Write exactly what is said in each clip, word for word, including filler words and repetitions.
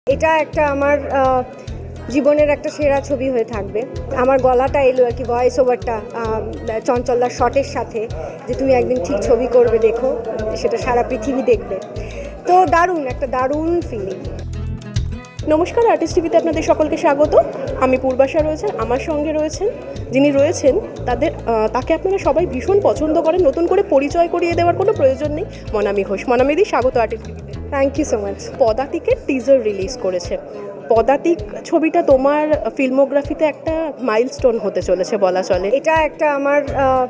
এটা একটা আমার জীবনের একটা সেরা ছবি হয়ে থাকবে। আমার গলাটা এলো আর কি, ভয়েস ওভারটা চঞ্চলদার শটের সাথে, যে তুমি একদিন ঠিক ছবি করবে, দেখো সেটা সারা পৃথিবী দেখবে। তো দারুণ একটা দারুণ ফিলিং। নমস্কার, আর্টিস্ট টিভিতে আপনাদের সকলকে স্বাগত। আমি পূর্বাশা রয়েছেন, আমার সঙ্গে রয়েছেন যিনি রয়েছেন তাদের তাকে আপনারা সবাই ভীষণ পছন্দ করেন। নতুন করে পরিচয় করিয়ে দেওয়ার কোনো প্রয়োজন নেই। মনামি ঘোষ। মনামিদি, স্বাগত আর্টিস্ট টিভিতে। Thank you so much. পদাতিকের টিজার রিলিজ করেছে। পদাতিক ছবিটা তোমার ফিল্মোগ্রাফিতে একটা মাইলস্টোন হতে চলেছে বলা চলে। এটা একটা আমার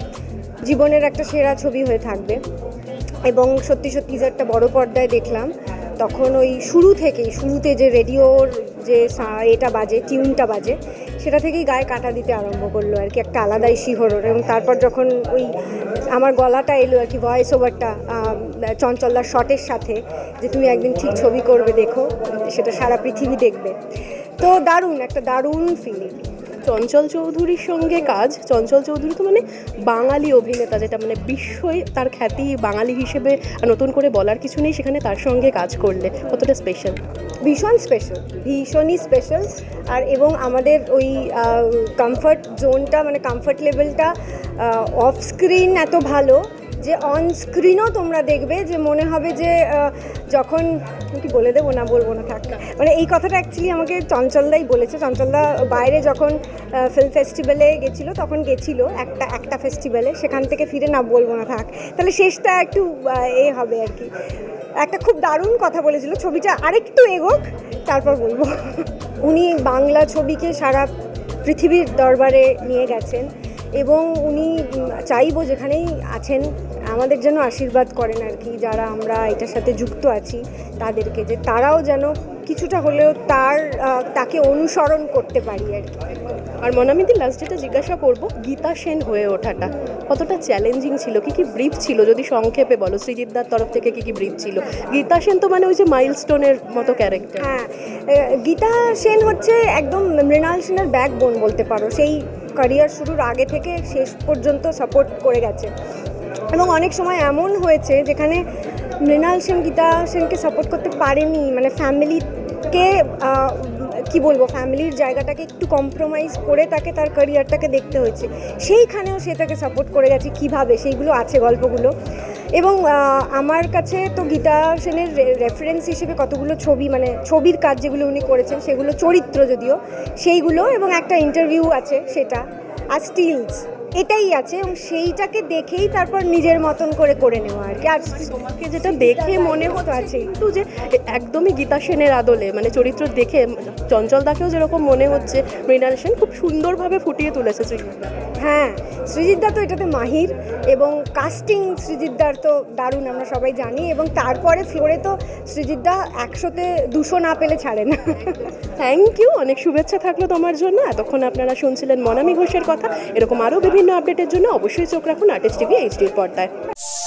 জীবনের একটা সেরা ছবি হয়ে থাকবে এবং সত্যি সত্যি টিজারটা বড় পর্দায় দেখলাম তখন ওই শুরু থেকেই শুরুতে যে রেডিওর যে এটা বাজে, টিউনটা বাজে, সেটা থেকেই গায়ে কাটা দিতে আরম্ভ করলো আর কি, একটা আলাদাই শিহরণ। এবং তারপর যখন ওই আমার গলাটা এলো আর কি, ভয়েস ওভারটা চঞ্চলদার শটের সাথে, যে তুমি একদিন ঠিক ছবি করবে, দেখো সেটা সারা পৃথিবী দেখবে। তো দারুণ একটা দারুণ ফিলিং। চঞ্চল চৌধুরীর সঙ্গে কাজ। চঞ্চল চৌধুরী তো মানে বাঙালি অভিনেতা, যেটা মানে বিশ্বই তার খ্যাতি, বাঙালি হিসেবে নতুন করে বলার কিছু নেই। সেখানে তার সঙ্গে কাজ করলে কতটা স্পেশাল? ভীষণ স্পেশাল, ভীষণই স্পেশাল। আর এবং আমাদের ওই কমফর্ট জোনটা, মানে কমফর্ট লেভেলটা অফ স্ক্রিন এত ভালো যে অন স্ক্রিনও তোমরা দেখবে যে মনে হবে যে যখন কি বলে দেবো, না বলবো না, থাক। মানে এই কথাটা অ্যাকচুয়ালি আমাকে চঞ্চলদাই বলেছে। চঞ্চলদা বাইরে যখন ফিল্ম ফেস্টিভ্যালে গেছিলো, তখন গেছিলো একটা একটা ফেস্টিভ্যালে, সেখান থেকে ফিরে না বলবো না, থাক, তাহলে শেষটা একটু এ হবে আর কি। একটা খুব দারুণ কথা বলেছিল, ছবিটা আরেকটু এগোক তারপর বলবো। উনি বাংলা ছবিকে সারা পৃথিবীর দরবারে নিয়ে গেছেন এবং উনি চাইবো যেখানেই আছেন আমাদের যেন আশীর্বাদ করেন আর কি, যারা আমরা এটার সাথে যুক্ত আছি তাদেরকে, যে তারাও যেন কিছুটা হলেও তার তাকে অনুসরণ করতে পারি আর কি। আর মনামিদি, লাস্ট যেটা জিজ্ঞাসা করবো, গীতা সেন হয়ে ওঠাটা কতটা চ্যালেঞ্জিং ছিল? কী কী ব্রিফ ছিল যদি সংক্ষেপে বলো? সৃজিতদার তরফ থেকে কী কী ব্রিফ ছিল? গীতা সেন তো মানে ওই যে মাইলস্টোনের মতো ক্যারেক্টার। হ্যাঁ, গীতা সেন হচ্ছে একদম মৃণাল সেনের ব্যাকবোন বলতে পারো। সেই ক্যারিয়ার শুরুর আগে থেকে শেষ পর্যন্ত সাপোর্ট করে গেছে এবং অনেক সময় এমন হয়েছে যেখানে মৃণাল সেন গীতা সেনকে সাপোর্ট করতে পারেনি, মানে ফ্যামিলিকে কি বলবো, ফ্যামিলির জায়গাটাকে একটু কম্প্রোমাইজ করে তাকে তার ক্যারিয়ারটাকে দেখতে হয়েছে। সেইখানেও সে তাকে সাপোর্ট করে গেছে কীভাবে, সেইগুলো আছে গল্পগুলো। এবং আমার কাছে তো গীতা সেনের রেফারেন্স হিসেবে কতগুলো ছবি, মানে ছবির কাজ যেগুলো উনি করেছেন সেগুলো চরিত্র যদিও সেইগুলো, এবং একটা ইন্টারভিউ আছে সেটা, আর স্টিলস, এটাই আছে। এবং সেইটাকে দেখেই তারপর নিজের মতন করে করে নেওয়া আর কি। আর তোমাকে যেটা দেখে মনে হতো আছে একটু যে একদমই গীতা সেনের আদলে, মানে চরিত্র দেখে চঞ্চলদাকেও যেরকম মনে হচ্ছে মৃণাল সেন খুব সুন্দরভাবে ফুটিয়ে তুলেছে সৃজিতদা। হ্যাঁ, সৃজিতদা তো এটাতে মাহির, এবং কাস্টিং সৃজিতদার তো দারুণ, আমরা সবাই জানি। এবং তারপরে ফ্লোরে তো সৃজিতদা একশোতে দুশো না পেলে ছাড়ে না। থ্যাংক ইউ, অনেক শুভেচ্ছা থাকলো তোমার জন্য। এতক্ষণ আপনারা শুনছিলেন মনামি ঘোষের কথা। এরকম আরও বিভিন্ন আপডেটের জন্য অবশ্যই চোখ রাখুন আর্টিস্ট টিভি এইচডির পর্দায়।